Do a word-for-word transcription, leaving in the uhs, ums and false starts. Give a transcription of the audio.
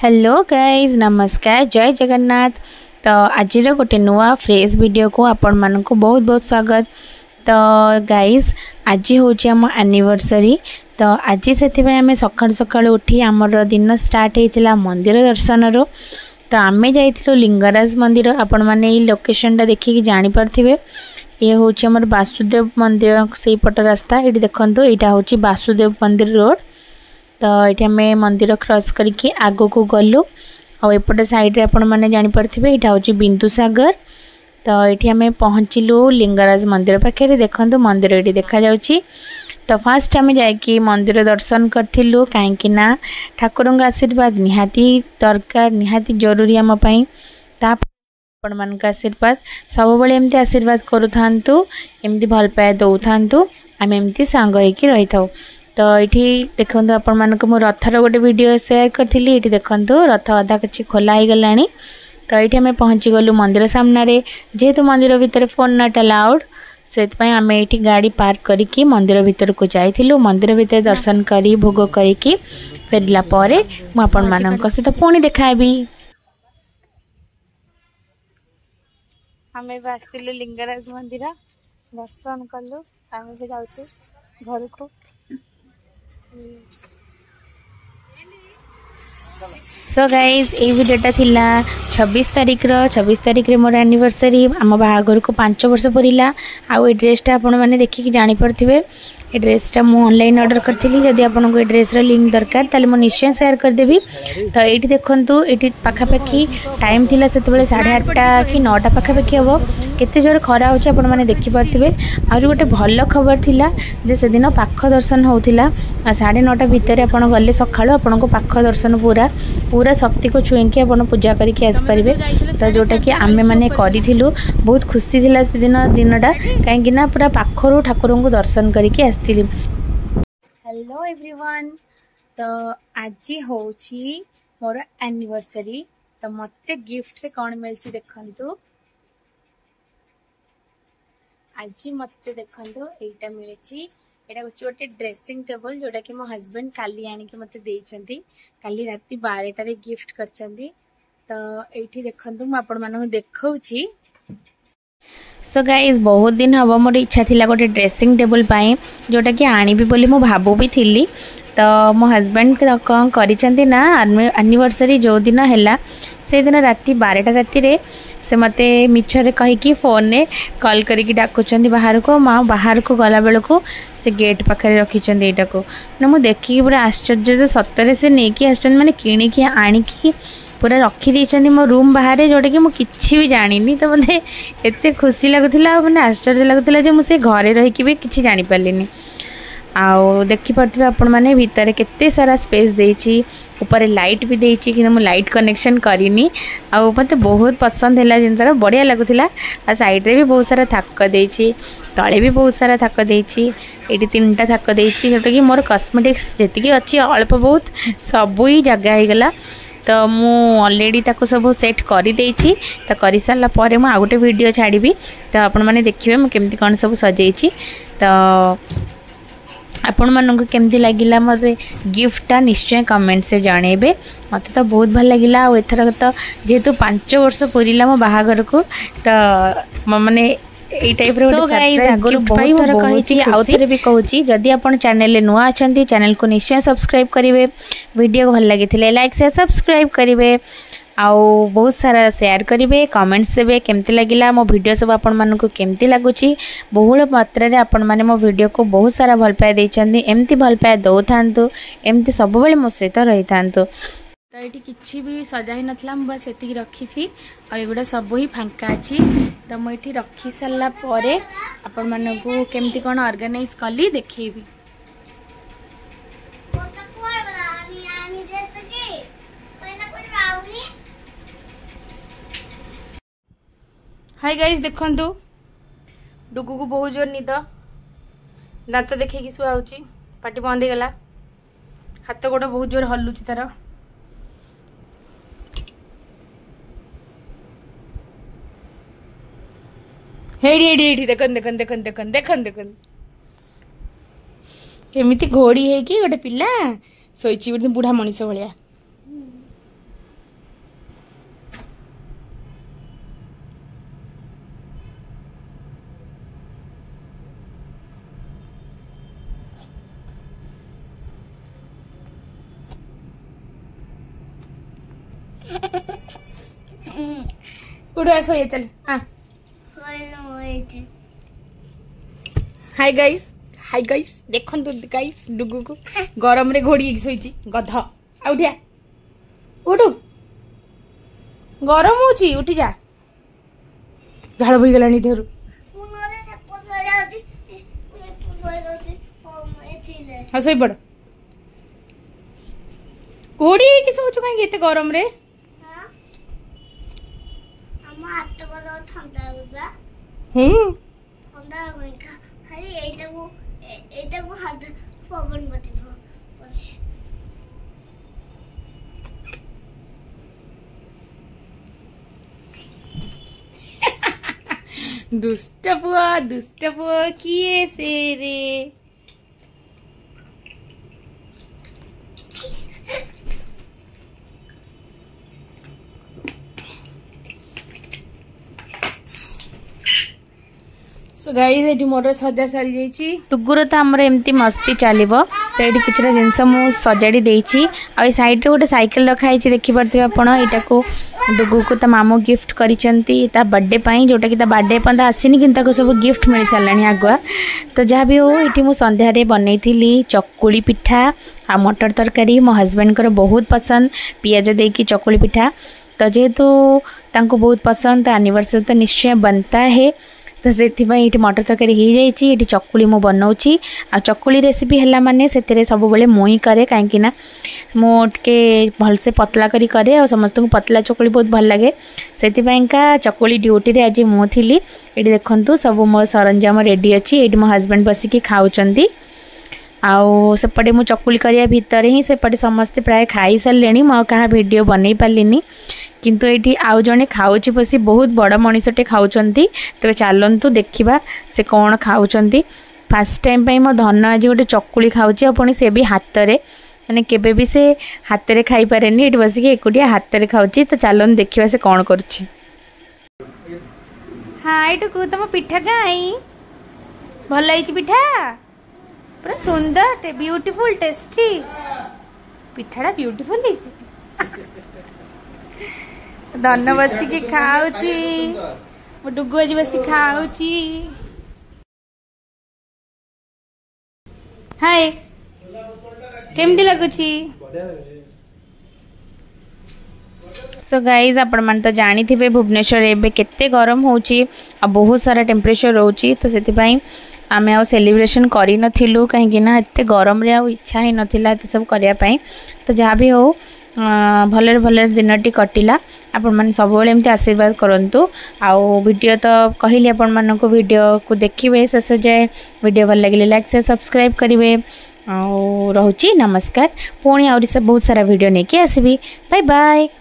Hello guys नमस्कार जय जगन्नाथ। तो आज गोटे नुआ फ्रेश वीडियो को आपण मान को बहुत बहुत स्वागत। तो गाइज आज हूँ आम एनिवर्सरी। तो आज से आम सका सका उठी आमर दिन स्टार्ट होता मंदिर दर्शन रो। तो आम जाइलु लिंगराज मंदिर। आपण मैंने लोकेशन देखिए जानीपे ये हूँ आमर वासुदेव मंदिर से पट रास्ता। ये देखो यहाँ हूँ वासुदेव मंदिर रोड। तो ये आम मंदिर क्रॉस करके आग को गलु आउपटे साइड्रे आपण मैंने जानीपे यहाँ हूँ बिंदुसागर। तो ये आम पहुँचलु लिंगराज मंदिर पाखे। देखो मंदिर ये देखा जाउची। तो फास्ट आम जाकि मंदिर दर्शन करूँ कहीं ठाकुर आशीर्वाद निहाती दरकार निहाती जरूरी आम आपण मान आशीर्वाद सब बड़े एमती आशीर्वाद करूँ एमती भल पाए दौ था आम एमती सांग होकर रही था। तो ये देखो आपण मानक मो रथर गोटे वीडियो शेयर करी। ये देखो रथ अधा किसी खोला हो गला। तो ये आम पहुँची गलु मंदिर सामने। जेहेतु मंदिर भितर फोन नट अलाउड से आम ये गाड़ी पार्क करके मंदिर भीतर को जाइलु। मंदिर भीतर दर्शन करी भोग करके फेरला परे मु आपण मानक सहित पुणी देखाबी। आम आसलु लिंगराज मंदिर दर्शन कलु। आम भी जाऊँ घर को। सो गाइज ये वीडियोटा थिला छब्बीस तारीख रो छब्बीस तारीख रे मोर एनिवर्सरी। आम बाहाघर को पांच वर्ष पूरा। आउ ये ड्रेसटा आपण मैंने देखिए जानीपे ये ड्रेसटा मु ऑनलाइन ऑर्डर करथिली। जदि आपनको ये ड्रेस रो लिंक दरकार ताले मु निश्चय शेयर कर देबी। तो ये देखंतु ये पाखापाखि टाइम थिला सेतबेले साढ़े आठटा कि नौटा पाखापाखि हम केते जोर खरा होची आपण मैंने देखि पारथिबे। आरो गोटे भल खबर थिला जे से दिन पाख दर्शन होउथिला साढ़े नौटा भितर आपण गले सखाळो आपनको पाख दर्शन पूरा पूरा शक्ति को छुईकी आपन पूजा करके आस पारे। तो जोटा कि आमे माने करिथिलु बहुत खुशी थिला से दिन दिनटा कहीं ना पूरा पाखरु ठाकुर को दर्शन करके आसथिली। Hello everyone. तो आज होची मोर एनिवर्सरी। तो मते गिफ्ट रे कोन मिलची देखंतु। आज मते देखंतु एटा मिलची। एटा गोटे ड्रेसिंग टेबल जोटा कि मो हस्बैंड काली आनिक मते देइछंती। काली राती बारह रे गिफ्ट करछंती। तो एठी देखंतु म आपण मानक देखाउची। सो गाइस बहुत दिन हम मोर इच्छा थिला गोटे ड्रेसिंग टेबल पाई जोटा कि आनिबी बोली मो भाबू भी थिली। तो मो हस्बैंड कौन करिछंती ना एनिवर्सरी जो दिन हैला से दिन राति बारह राति रे से मते मिछरे कहीकि फोन ने कॉल करके डाकुचंती बाहर को। माँ बाहर को गला बेल को से गेट पाखे रखिछंती। एटा को ना मु देखि पूरा आश्चर्य सतरे से नेकी आछन माने किणिकी आनिकी पूरा रखी देइछंती मो रूम बाहर जोटा कि मु किछि भी जानिनी। तो मते एते खुशी लागुथिला माने आश्चर्य लागुथिला जे मु से घरे रही कि भी किछि जानि पालिनी। आउ देखि पड़थिबे आपण माने भीतर केते सारा स्पेस देइछि ऊपर लाइट भी देइछि कि मु लाइट कनेक्शन करिनी। आउ मते बहुत पसंद हैला जिनसरा बढ़िया लागुथिला। आ साइड रे भी बहुत सारा थाक देइछि तळे भी बहुत सारा थाक देइछि। एटी तीनटा थाक देइछि जोटा कि मोर कॉस्मेटिक्स जेतिकी अछि अल्प बहुत सब ही जगह हे गला। तो मु ऑलरेडी ताको सब सेट करी देइछि। तो करि साला परे मु आ गोटे वीडियो छाड़ीबी। तो आपण माने देखिबे मु केमती कोन सब सजेइछि। तो आपण मानक केमती लगिला मोर गिफ्टटा निश्चय कमेंट से जनइबे। मत तो बहुत भल लगिला। आ एथर तो जेहेतु पांच वर्ष पूरीला मो बाहाघर को तो माने ए टाइप रो आगुरी बहुत थर कही आउ थे भी कहूँ जदि आप चैनल नुआ अच्छा चैनल को निश्चय सब्सक्राइब करेंगे। वीडियो भल लगी लाइक से सब्सक्राइब करेंगे। आउ बहुत सारा शेयर करेंगे कमेंट्स देवे केमती लगिला मो वीडियो सब आपण मानक केमती लगुच। बहुल मात्रा रे आपण माने मो वीडियो को बहुत सारा भल पाए देइछंती। एमती भल पाए दौ थांतु एमती सब बेले मो सहित रही थांतु। तो ये किसी भी सजा ही नथला बस एति रखी और एगुड़ा सब ही फांका अच्छी। तो मुझे रखी सारा पर आपण मानक केमती कौन ऑर्गेनाइज कली देखी। हाय गाइस देखंतु डुगु को बहुत जोर निद दांत देखिए शुआऊँगी पाटी बंद गला हाथ गोड़ बहुत जोर हलुची तार। हेडी हेडी हेडी देखन देखन देखन देखन देखन देखन केमिति घोड़ी है कि गोटे पिला सोईची बुढ़ा मनीष भाया उठ सो ये चल हाँ हाय गाइस हाय गाइस देखन तो गाइस डुगु को गरम रे घोड़ी सोईची गध आ उठिया उठू गरम होची उठी जा झाड़ बही गलानी देहरु हाँ सोई पड़ घोड़ी कि सोचु कहीं एते गरम रे हम्म दुष्ट पुआ दुष्ट पुआ किए से रे सो गाइस एठी मोर सजा सारी जाइछि टुगुर तो हमर एमती मस्ती चलिबो तो एठी किछरा जिंस मु सजाडी देइछि आ ए साइड रे गोटे साइकिल रखाइछि देखि परथिबे आपण एटा को डुगु को ता मामू गिफ्ट करिसंती ता बर्थडे पई जोटा कि ता बर्थडे पंदा आसीनी किंतु ताको सब गिफ्ट मिल सालानी आगुआ तो जहाँ भी हो एठी मु संध्या रे बनैथिली चकुली पिठा आ मटर तरकारी मो हस्बैंड कर बहुत पसंद पियाज देकी चकुली पिठा तो जेहेतु तांको बहुत पसंद तो एनिवर्सरी तो निश्चय बनता है तो से मटर तरकारी हो जाइए चकुली मु बनाऊँगी आ चकुली रेसिपी है माने से सब बेले मुई करे कहीं मुझे भलसे पतला करी करे और समस्त को पतला चकुली बहुत भल लगे से चकुली ड्यूटी रे आज मु थी ये देखु सब मो सरंजाम रेडी अच्छी ये मो हस्बैंड बसिकी खाऊँगी आउ सेपटे मु चकुली करिया भितर ही सेपटे समस्ते प्राय खाई सारे मु क्या वीडियो बन पार्ली किंतु ये आउ जड़े खाऊँ बसी बहुत बड़ मनीषटे खाऊँगी तेज चलतु देखा से कौन खाऊँच फास्ट टाइम मो धन आज गोटे चकुली खाऊँगी अपनी से भी हाथ में मैंने केबे भी से हाथ में खाई पारे ये बसिक एकुटिया हाथ में खाऊँगी तो चलन देखा से कौन कर हाँ टुकु तुम पिठा कहीं भल लगी पिठा पूरा सुंदर ब्यूटीफुल टेस्टी पिठाटा ब्यूटीफुल है धन बसिकी खाऊची मो डुगु आज बसी खाऊची हाय केमती लगुची सो गाइज आपण मैंने तो जानी थे भुवनेश्वर एवं केते गरम होची आ बहुत सारा टेम्परेचर रोची तो से आम आ सेलिब्रेशन करी नथिलु कहीं ना एते गरम रे आ इच्छा ही नथिला एते सब करिया पई तो जहाँ भी हो भलरे भलरे दिनटी कटिला आपण माने सब बेले एमती आशीर्वाद करंतु आउ वीडियो तो कहली आपण मानन को वीडियो को देखिबे शेष जाए वीडियो भल लगे लाइक से सब्सक्राइब करिवे आउ रहउची नमस्कार पुणी आउरी सब बहुत सारा वीडियो नेकी आसीबी बाय बाय।